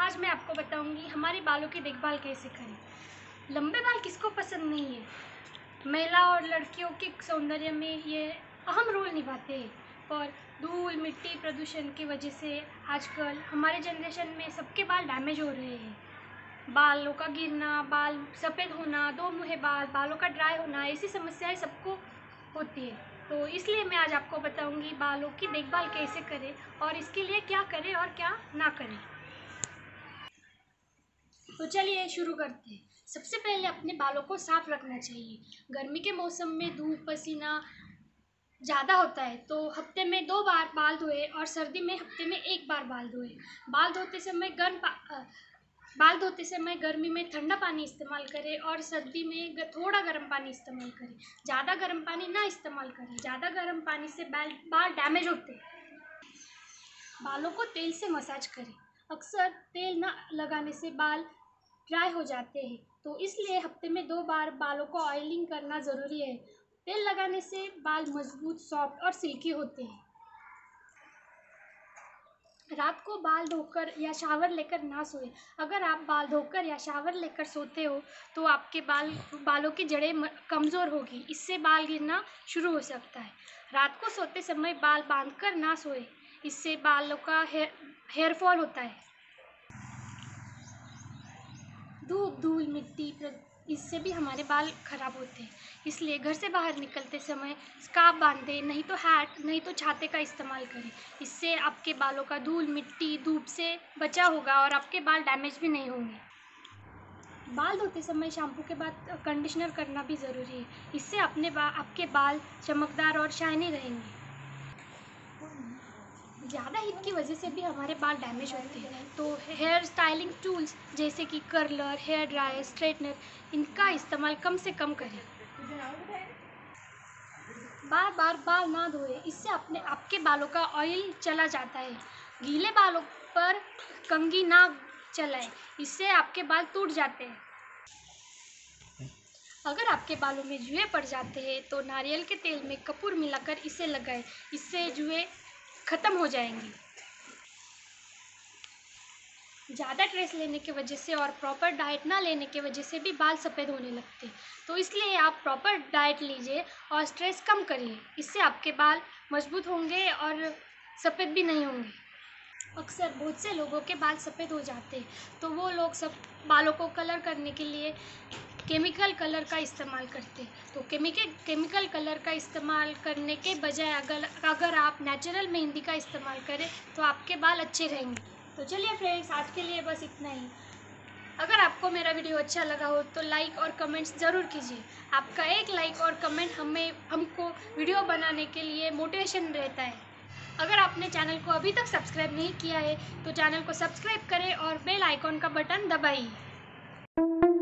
आज मैं आपको बताऊंगी हमारे बालों की देखभाल कैसे करें। लंबे बाल किसको पसंद नहीं है। महिला और लड़कियों के सौंदर्य में ये अहम रोल निभाते हैं, और धूल मिट्टी प्रदूषण की वजह से आजकल हमारे जनरेशन में सबके बाल डैमेज हो रहे हैं। बालों का गिरना, बाल सफ़ेद होना, दो मुहे बाल, बालों का ड्राई होना, ऐसी समस्याएं सबको होती है। तो इसलिए मैं आज आपको बताऊंगी बालों की देखभाल कैसे करें और इसके लिए क्या करें और क्या ना करें। तो चलिए शुरू करते हैं। सबसे पहले अपने बालों को साफ रखना चाहिए। गर्मी के मौसम में धूप पसीना ज़्यादा होता है तो हफ्ते में 2 बार बाल धोए, और सर्दी में हफ्ते में 1 बार बाल धोए। बाल धोते समय गर्मी में ठंडा पानी इस्तेमाल करें और सर्दी में थोड़ा गर्म पानी इस्तेमाल करें। ज़्यादा गर्म पानी ना इस्तेमाल करें, ज़्यादा गर्म पानी से बाल डैमेज होते हैं। बालों को तेल से मसाज करें। अक्सर तेल न लगाने से बाल ड्राई हो जाते हैं, तो इसलिए हफ्ते में 2 बार बालों को ऑयलिंग करना ज़रूरी है। तेल लगाने से बाल मजबूत, सॉफ्ट और सिल्की होते हैं। रात को बाल धोकर या शावर लेकर ना सोएं। अगर आप बाल धोकर या शावर लेकर सोते हो तो आपके बालों की जड़ें कमज़ोर होगी, इससे बाल गिरना शुरू हो सकता है। रात को सोते समय बाल बांधकर ना सोएं, इससे बालों का हेयर फॉल होता है। धूप धूल मिट्टी इससे भी हमारे बाल खराब होते हैं, इसलिए घर से बाहर निकलते समय स्कार्फ बांधें, नहीं तो हैट, नहीं तो छाते का इस्तेमाल करें। इससे आपके बालों का धूल मिट्टी धूप से बचा होगा और आपके बाल डैमेज भी नहीं होंगे। बाल धोते समय शैम्पू के बाद कंडीशनर करना भी ज़रूरी है, इससे आपके बाल चमकदार और शाइनी रहेंगे। ज़्यादा हीट की वजह से भी हमारे बाल डैमेज होते हैं, तो हेयर स्टाइलिंग टूल्स जैसे कि कर्लर, हेयर ड्रायर, स्ट्रेटनर, इनका इस्तेमाल कम से कम करें। बार बार बाल ना धोएं, इससे आपके बालों का ऑयल चला जाता है। गीले बालों पर कंघी ना चलाएं, इससे आपके बाल टूट जाते हैं। अगर आपके बालों में जुएं पड़ जाते हैं तो नारियल के तेल में कपूर मिलाकर इसे लगाएं, इससे जुएं ख़त्म हो जाएंगी। ज़्यादा स्ट्रेस लेने की वजह से और प्रॉपर डाइट ना लेने की वजह से भी बाल सफ़ेद होने लगते हैं, तो इसलिए आप प्रॉपर डाइट लीजिए और स्ट्रेस कम करिए, इससे आपके बाल मजबूत होंगे और सफ़ेद भी नहीं होंगे। अक्सर बहुत से लोगों के बाल सफ़ेद हो जाते हैं, तो वो लोग सब बालों को कलर करने के लिए केमिकल कलर का इस्तेमाल करते हैं। तो केमिकल कलर का इस्तेमाल करने के बजाय अगर आप नेचुरल मेहंदी का इस्तेमाल करें तो आपके बाल अच्छे रहेंगे। तो चलिए फ्रेंड्स, आज के लिए बस इतना ही। अगर आपको मेरा वीडियो अच्छा लगा हो तो लाइक और कमेंट्स ज़रूर कीजिए। आपका एक लाइक और कमेंट हमको वीडियो बनाने के लिए मोटिवेशन रहता है। अगर आपने चैनल को अभी तक सब्सक्राइब नहीं किया है तो चैनल को सब्सक्राइब करें और बेल आइकॉन का बटन दबाइए।